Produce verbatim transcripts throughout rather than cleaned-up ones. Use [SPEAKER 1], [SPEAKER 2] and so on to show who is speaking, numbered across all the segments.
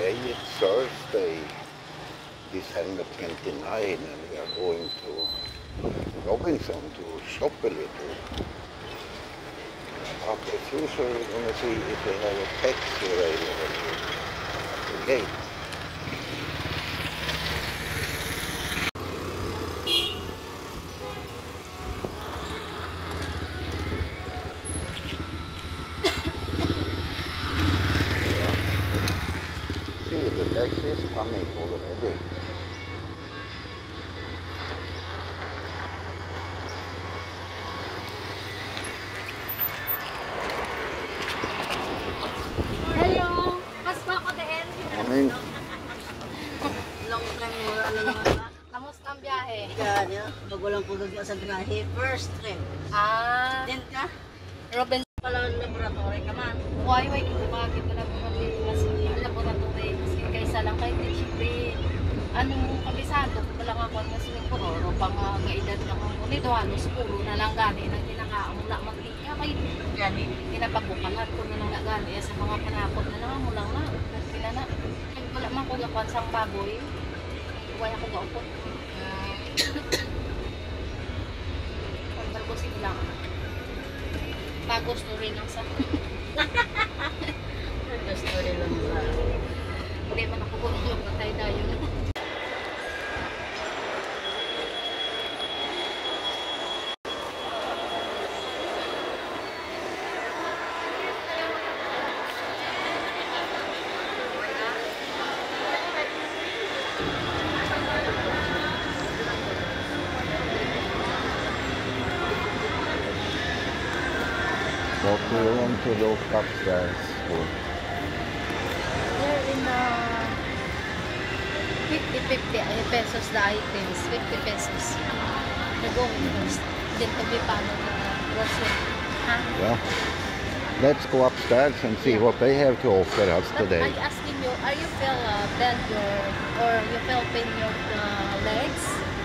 [SPEAKER 1] Today it's Thursday, December twenty-ninth, and we are going to Robinson to shop a little. After as usual, we're going to see if they have a taxi available at the gate. See, the taxi is coming already.
[SPEAKER 2] Hello! Pasko ako din.
[SPEAKER 1] Morning.
[SPEAKER 3] Long time mo, ano naman ba?
[SPEAKER 2] Kamusta ang biyahe?
[SPEAKER 3] Kaya, magulang po doon sa biyahe. First trip.
[SPEAKER 2] Ah,
[SPEAKER 3] Then ka,
[SPEAKER 2] Robin.
[SPEAKER 3] pala laboratory ka man.
[SPEAKER 2] Why, why, bakit na lang kami mas laboratory? Kasi kaysa lang kayo, di siyempre, anong kabisado ko lang ako ang nasinig ko, o pang uh, gaedad lang ako nito, halos puro na lang gani ng kinakaamula magtika kay
[SPEAKER 3] Gani.
[SPEAKER 2] kinapabukalan ko na lang na gani sa mga panakot na lang mo lang na, sila na, kaya wala man ko gapan sang baboy, wala ko gaupot. Pagdal ko sila. Bagos to rin ang sa.
[SPEAKER 3] Gusto rin lang ba?
[SPEAKER 2] Hindi man ako gumulong ka tayo tayo.
[SPEAKER 1] What do you want to look upstairs for?
[SPEAKER 2] They're in the fifty fifty pesos the items. fifty pesos. They're going first. Then to be paano na grocery. Huh?
[SPEAKER 1] Yeah. Let's go upstairs and see
[SPEAKER 2] Yeah.
[SPEAKER 1] what they have to offer us
[SPEAKER 2] But
[SPEAKER 1] today.
[SPEAKER 2] I asking you, are you feel uh, bend your or you feel pain your uh, legs?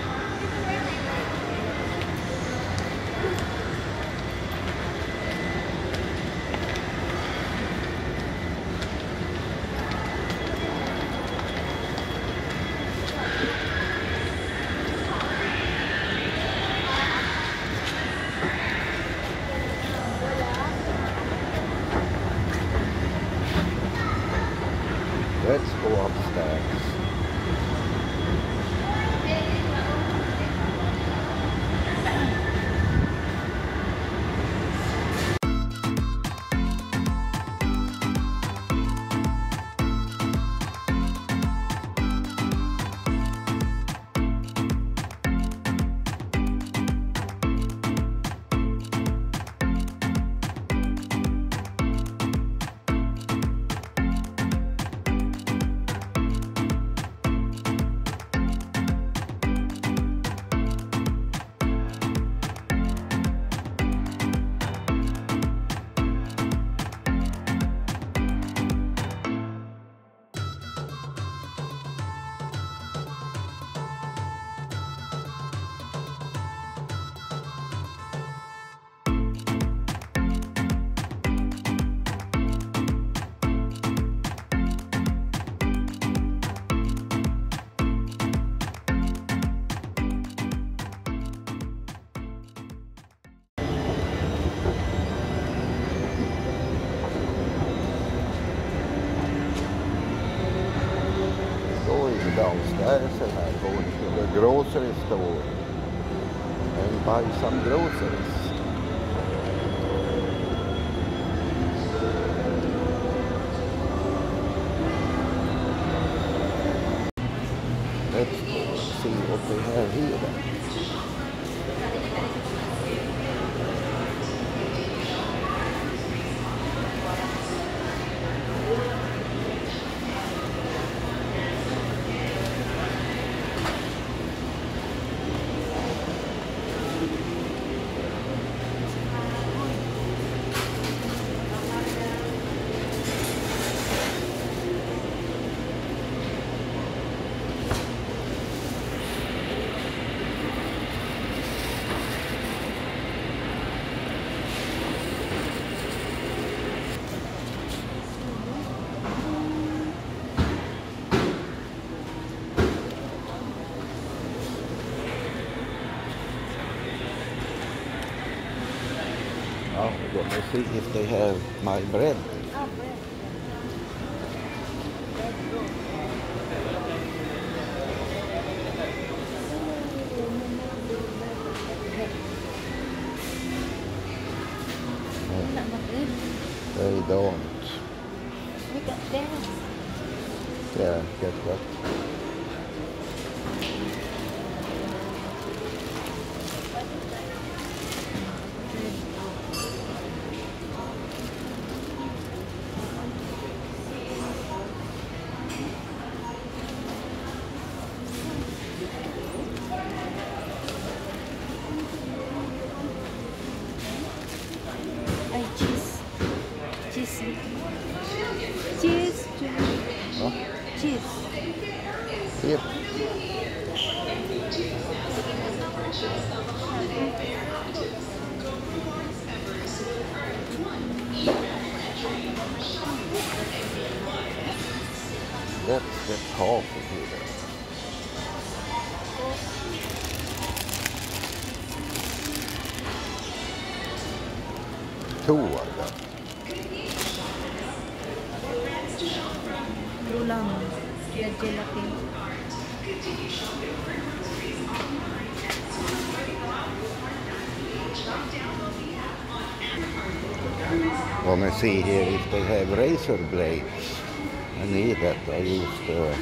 [SPEAKER 1] Let's go upstairs. Downstairs and I'm going to the grocery store and buy some groceries. Let's go see what they have here then. Oh, let me see if they have my bread.
[SPEAKER 2] Ah, bread. Bread roll. Wala ba bread?
[SPEAKER 1] They don't.
[SPEAKER 2] We got this.
[SPEAKER 1] Yeah, get what?
[SPEAKER 2] Ay, cheese. Cheese. Cheese.
[SPEAKER 1] Huh?
[SPEAKER 2] Cheese.
[SPEAKER 1] Here. That's, that's half of it. Two I got.
[SPEAKER 2] Ulam. The gelatin.
[SPEAKER 1] Let me see here if they have razor blades. I need that. I used uh,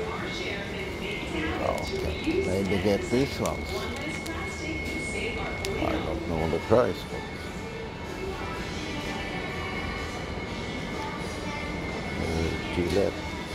[SPEAKER 1] oh, okay. Maybe get these ones. I don't know the price, but uh, Gillette.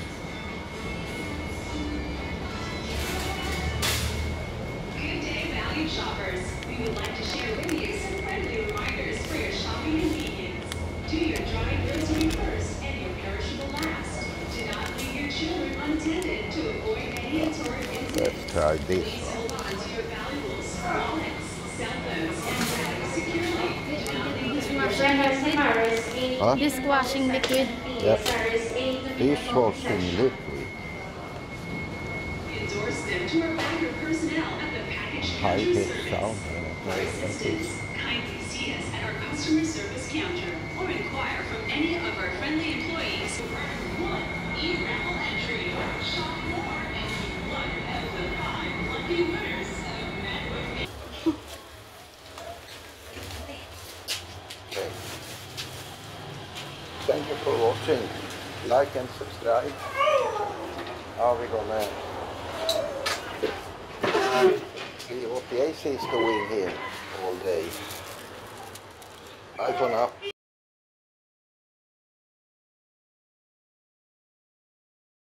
[SPEAKER 4] Good day, value shoppers. We would like to share with you some friendly reminders for your shopping convenience. Do your dry grocery first and your perishable last. Do not leave your children untended to avoid any untoward incidents.
[SPEAKER 1] Let's try this
[SPEAKER 4] Please
[SPEAKER 1] one.
[SPEAKER 4] hold on to your valuables, wallets, cell phones, and bags securely. Do not leave them
[SPEAKER 1] Huh?
[SPEAKER 2] Dishwashing liquid.
[SPEAKER 1] Yep. Dishwashing liquid.
[SPEAKER 4] endorse them to our bagger personnel at the package
[SPEAKER 1] High
[SPEAKER 4] counter
[SPEAKER 1] pitch
[SPEAKER 4] service.
[SPEAKER 1] sound. I don't know
[SPEAKER 4] For
[SPEAKER 1] what that
[SPEAKER 4] assistance,
[SPEAKER 1] is.
[SPEAKER 4] kindly see us at our customer service counter or inquire from any of our friendly employees who earn one e-raffle entry. Shop more and be one of the five lucky winners of Network.
[SPEAKER 1] Okay. Thank you for watching. Like and subscribe. Are we gonna see what the A C is doing here all day? Bye for now.